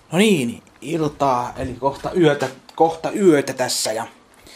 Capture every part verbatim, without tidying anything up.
No niin, iltaa, eli kohta yötä, kohta yötä tässä ja...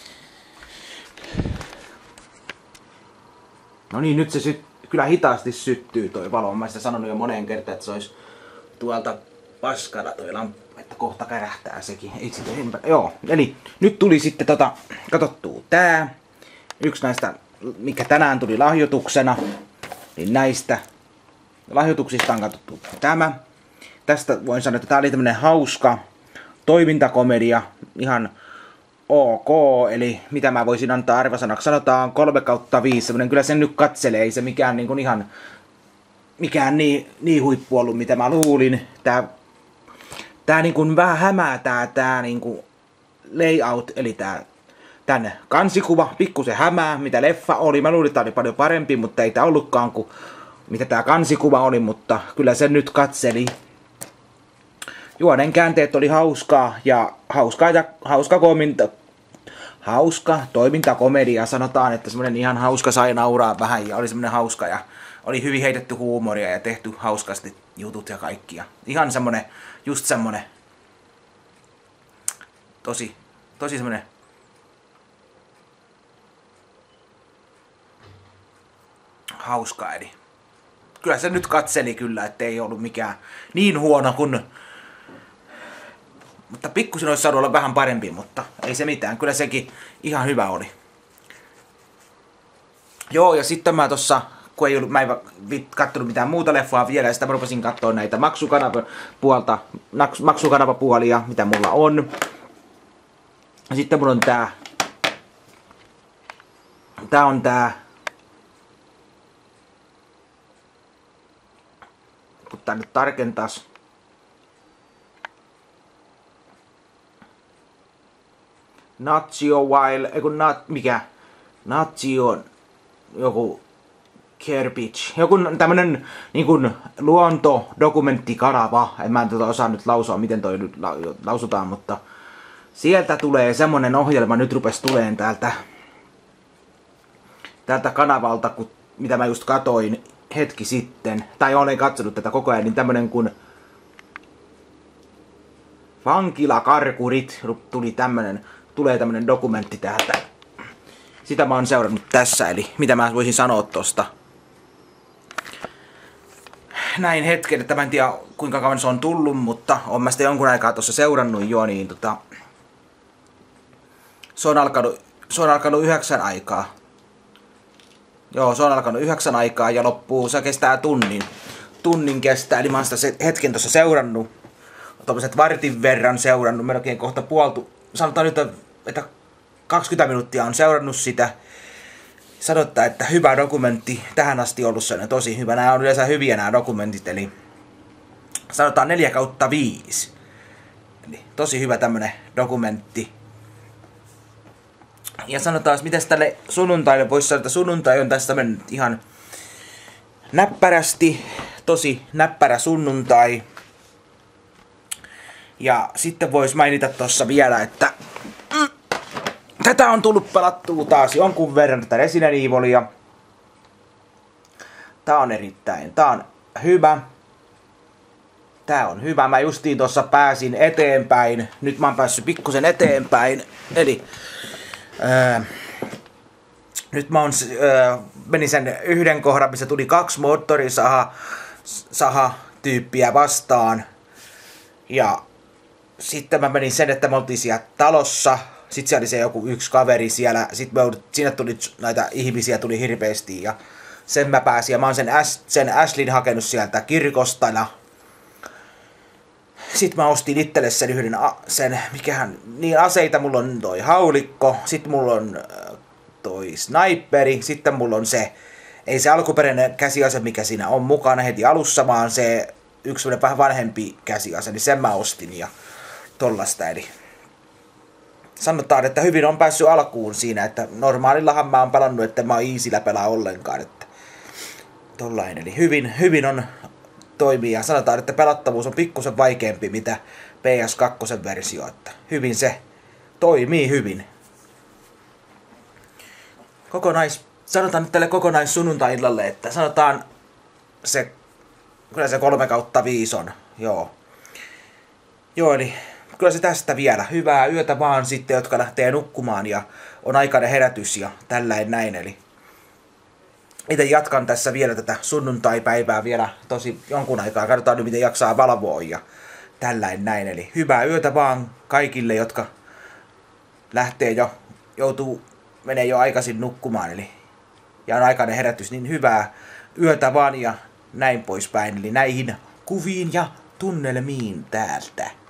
No niin, nyt se syt... kyllä hitaasti syttyy toi valo. Mä sitä sanonut jo moneen kertaan, että se olisi tuolta paskalla toi lamppu, että kohta kärähtää sekin. Ei sitä enpä... Joo, eli nyt tuli sitten tota, katsottuu tää. Yksi näistä, mikä tänään tuli lahjoituksena, niin näistä lahjoituksista on katsottu tämä. Tästä voin sanoa, että tää oli tämmönen hauska toimintakomedia, ihan ok, eli mitä mä voisin antaa arvosanaksi, sanotaan kolme kautta viisi, semmonen kyllä sen nyt katselee, ei se mikään niin kuin ihan, mikään niin, niin huippu ollut, mitä mä luulin. Tää, tää niin kuin vähän hämää tää, tää niin kuin layout, eli tää tän kansikuva, pikkusen hämää, mitä leffa oli, mä luulin, että tää oli paljon parempi, mutta ei tää ollutkaan kuin mitä tää kansikuva oli, mutta kyllä sen nyt katseli. Juonen käänteet oli hauskaa ja hauskaa ja hauska kominta, hauska toimintakomedia, sanotaan, että semmonen ihan hauska, sai nauraa vähän ja oli semmonen hauska ja oli hyvin heitetty huumoria ja tehty hauskasti jutut ja kaikki ja ihan semmonen, just semmonen tosi, tosi semmonen hauska, eli kyllä se nyt katseli kyllä, ettei ollut mikään niin huono kuin... Mutta pikkusin olisi saanut olla vähän parempi, mutta ei se mitään. Kyllä sekin ihan hyvä oli. Joo, ja sitten mä tossa, kun ei ollut, mä en kattonut mitään muuta leffaa vielä, ja sitä mä rupesin katsoa näitä maksukanavapuolta, maksukanavapuolia, mitä mulla on. Ja sitten mulla on tää, tää on tää, kun tää nyt tarkentas. Natio Wild, eiku nat, mikä? Natio, joku Kerbich, joku tämmönen niinkun luontodokumenttikanava, en mä tota osaa nyt lausua, miten toi nyt lausutaan, mutta sieltä tulee semmonen ohjelma, nyt rupes tuleen täältä, täältä kanavalta, kun, mitä mä just katoin hetki sitten, tai olen katsonut tätä koko ajan, niin tämmönen kun Vankilakarkurit tuli tämmönen, tulee tämmönen dokumentti täältä. Sitä mä oon seurannut tässä, eli mitä mä voisin sanoa tosta. Näin hetken, että mä en tiedä kuinka kauan se on tullut, mutta oon mä sitä jonkun aikaa tossa seurannut jo, niin tota... Se on alkanut, se on alkanut yhdeksän aikaa. Joo, se on alkanut yhdeksän aikaa ja loppuu, se kestää tunnin. Tunnin kestää, eli mä oon sitä hetken tossa seurannut. Tuommoiset vartin verran seurannut, melkein kohta puoltu. Sanotaan nyt, että kaksikymmentä minuuttia on seurannut sitä. Sanotaan, että hyvä dokumentti. Tähän asti ollut sellainen tosi hyvä. Nämä on yleensä hyviä nämä dokumentit, eli sanotaan neljä kautta viisi. Eli tosi hyvä tämmönen dokumentti. Ja sanotaan, miten tälle sunnuntaille voisi sanoa, että sunnuntai on tässä tämmönen ihan näppärästi. Tosi näppärä sunnuntai. Ja sitten vois mainita tossa vielä, että mm, tätä on tullut pelattua taas jonkun verran tätä Resident Evilia. Tää on erittäin, tää on hyvä. Tää on hyvä, mä justiin tossa pääsin eteenpäin. Nyt mä oon päässyt pikkusen eteenpäin. Eli ää, nyt mä oon, ää, menin sen yhden kohdan, missä tuli kaksi moottorisaha saha tyyppiä vastaan. Ja sitten mä menin sen, että me oltiin siellä talossa. Sitten siellä oli se joku yksi kaveri siellä. Sitten me, sinne tuli näitä ihmisiä tuli hirveästi. Ja sen mä pääsin. Ja mä oon sen, Ash, sen Ashlyn hakenut sieltä kirkosta. Ja sitten mä ostin itselle sen yhden, sen, mikähän, niin aseita. Mulla on toi haulikko. Sitten mulla on toi sniperi. Sitten mulla on se, ei se alkuperäinen käsiase, mikä siinä on mukana heti alussa, vaan se yksi vähän vanhempi käsiase, niin sen mä ostin ja tollasta, eli sanotaan, että hyvin on päässyt alkuun siinä, että normaalillahan mä oon pelannut, että mä oon easyllä pelaa ollenkaan, että tollain, eli hyvin, hyvin on toimii ja sanotaan, että pelattavuus on pikkusen vaikeampi mitä P S kaksi versio, että hyvin se toimii hyvin. Kokonais, sanotaan nyt tälle kokonais sunnuntai-illalle, että sanotaan se, kyllä se kolme kautta viisi on, joo. Joo, eli kyllä se tästä vielä. Hyvää yötä vaan sitten, jotka lähtee nukkumaan ja on aikainen herätys ja tällainen näin. Eli itse jatkan tässä vielä tätä sunnuntaipäivää vielä tosi jonkun aikaa. Katsotaan nyt, miten jaksaa valvoa ja tällainen näin. Eli hyvää yötä vaan kaikille, jotka lähtee jo, joutuu, menee jo aikaisin nukkumaan. Eli, ja on aikainen herätys, niin hyvää yötä vaan ja näin poispäin. Eli näihin kuviin ja tunnelmiin täältä.